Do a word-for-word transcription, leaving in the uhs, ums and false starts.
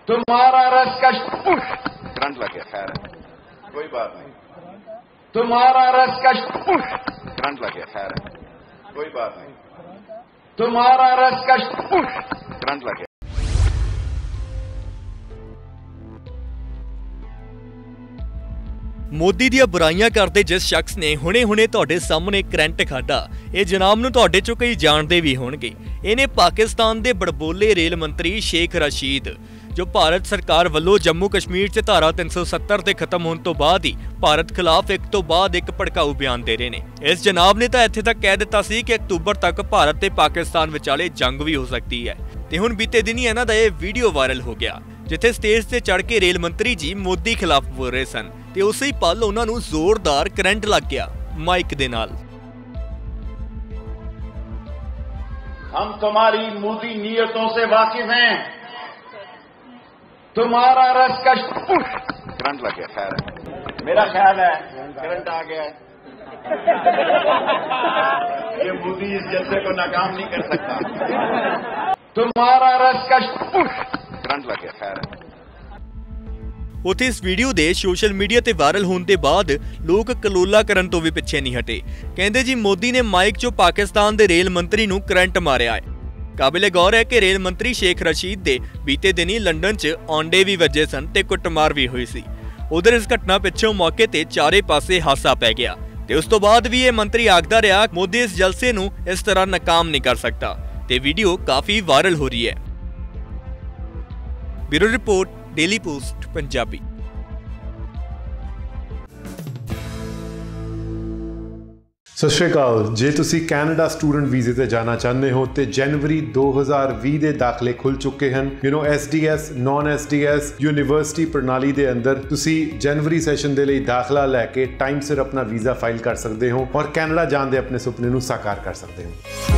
तुम्हारा रस का करंट लग गया, खैर है, कोई बात नहीं। तुम्हारा रस का करंट लग गया, खैर है, कोई बात नहीं। तुम्हारा रस का करंट लग गया। ਮੋਦੀ ਦੀਆਂ ਬੁਰਾਈਆਂ ਕਰਦੇ ਜਿਸ ਸ਼ਖਸ ਨੇ ਹੁਣੇ-ਹੁਣੇ ਤੁਹਾਡੇ ਸਾਹਮਣੇ ਕਰੰਟ ਖਾਧਾ, ਇਹ ਜਨਾਬ ਨੂੰ ਤੁਹਾਡੇ ਚੋਂ ਕਈ ਜਾਣਦੇ ਵੀ ਹੋਣਗੇ। ਇਹਨੇ ਪਾਕਿਸਤਾਨ ਦੇ ਬੜਬੋਲੇ ਰੇਲ ਮੰਤਰੀ ਸ਼ੇਖ ਰਸ਼ੀਦ, ਜੋ ਭਾਰਤ ਸਰਕਾਰ ਵੱਲੋਂ ਜੰਮੂ ਕਸ਼ਮੀਰ 'ਚ ਧਾਰਾ ਤਿੰਨ ਸੌ ਸੱਤਰ ਦੇ ਖਤਮ ਹੋਣ ਤੋਂ ਬਾਅਦ ਹੀ ਭਾਰਤ ਖਿਲਾਫ ਇੱਕ ਤੋਂ ਬਾਅਦ ਇੱਕ ਭੜਕਾਊ ਬਿਆਨ ਦੇ ਰਹੇ ਨੇ। ਇਸ ਜਨਾਬ ਨੇ ਤਾਂ ਇੱਥੇ ਤੱਕ ਕਹਿ ਦਿੱਤਾ ਸੀ ਕਿ ਅਕਤੂਬਰ ਤੱਕ ਭਾਰਤ ਤੇ ਪਾਕਿਸਤਾਨ ਵਿਚਾਲੇ ਜੰਗ ਵੀ ਹੋ ਸਕਦੀ ਹੈ। ਤੇ ਹੁਣ ਬੀਤੇ ਦਿਨੀ ਇਹਨਾਂ ਦਾ ਇਹ ਵੀਡੀਓ ਵਾਇਰਲ ਹੋ ਗਿਆ, ਜਿੱਥੇ ਸਟੇਜ ਤੇ ਚੜ੍ਹ ਕੇ ਰੇਲ ਮੰਤਰੀ ਜੀ ਮੋਦੀ ਖਿਲਾਫ ਬੋਲ ਰਹੇ ਸਨ ਤੇ ਉਸੇ ਹੀ ਪਲ ਉਹਨਾਂ ਨੂੰ ਜ਼ੋਰਦਾਰ ਕਰੰਟ ਲੱਗ ਗਿਆ ਮਾਈਕ ਦੇ ਨਾਲ। हम तुम्हारी मोदी नीयतों से वाकिफ हैं। तुम्हारा रस का करंट लग गया, खैर है, मेरा ख्याल है करंट आ गया है, ये मोदी इस जलसे को नाकाम नहीं कर सकता। तुम्हारा रस का करंट लग गया, खैर है। ਉੱਥੇ ਇਸ ਵੀਡੀਓ ਦੇ ਸੋਸ਼ਲ ਮੀਡੀਆ ਤੇ ਵਾਇਰਲ ਹੋਣ ਦੇ ਬਾਅਦ ਲੋਕ ਕਲੋਲਾ ਕਰਨ ਤੋਂ ਵੀ ਪਿੱਛੇ ਨਹੀਂ ਹਟੇ। ਕਹਿੰਦੇ ਜੀ ਮੋਦੀ ਨੇ ਮਾਈਕ 'ਚੋਂ ਪਾਕਿਸਤਾਨ ਦੇ ਰੇਲ ਮੰਤਰੀ ਨੂੰ ਕਰੰਟ ਮਾਰਿਆ ਹੈ। ਕਾਬਿਲੇ ਗੌਰ ਹੈ ਕਿ ਰੇਲ ਮੰਤਰੀ ਸ਼ੇਖ ਰਸ਼ੀਦ ਦੇ ਬੀਤੇ ਦਿਨੀ ਲੰਡਨ 'ਚ ਔਂਡੇ ਵੀ ਵੱਜੇ ਸਨ ਤੇ ਕੁੱਟਮਾਰ ਵੀ ਹੋਈ ਸੀ। ਉਧਰ ਇਸ ਘਟਨਾ ਪਿੱਛੋਂ ਮੌਕੇ ਤੇ ਚਾਰੇ ਪਾਸੇ ਹਾਸਾ ਪੈ ਗਿਆ ਤੇ ਉਸ ਤੋਂ ਬਾਅਦ ਵੀ ਇਹ ਮੰਤਰੀ ਆਖਦਾ ਰਿਹਾ ਮੋਦੀ ਇਸ ਜਲਸੇ ਨੂੰ ਇਸ ਤਰ੍ਹਾਂ ਨਾਕਾਮ ਨਹੀਂ ਕਰ ਸਕਦਾ ਤੇ ਵੀਡੀਓ ਕਾਫੀ ਵਾਇਰਲ ਹੋ ਰਹੀ ਹੈ। Bureau report, daily post Punjabi. ਸਤਿ ਸ਼੍ਰੀ ਅਕਾਲ। ਜੇ ਤੁਸੀਂ ਕੈਨੇਡਾ ਸਟੂਡੈਂਟ ਵੀਜ਼ੇ ਤੇ ਜਾਣਾ ਚਾਹੁੰਦੇ ਹੋ ਤੇ ਜਨਵਰੀ ਦੋ ਹਜ਼ਾਰ ਵੀਹ ਦੇ ਦਾਖਲੇ ਖੁੱਲ ਚੁੱਕੇ ਹਨ। U نو S D S, non S D S university ਪ੍ਰਣਾਲੀ ਦੇ ਅੰਦਰ ਤੁਸੀਂ ਜਨਵਰੀ ਸੈਸ਼ਨ ਦੇ ਲਈ ਦਾਖਲਾ ਲੈ ਕੇ ਟਾਈਮ ਸਿਰ ਆਪਣਾ ਵੀਜ਼ਾ ਫਾਈਲ ਕਰ ਸਕਦੇ ਹੋ ਔਰ ਕੈਨੇਡਾ ਜਾਣ ਦੇ ਆਪਣੇ ਸੁਪਨੇ ਨੂੰ ਸਾਕਾਰ ਕਰ ਸਕਦੇ ਹੋ।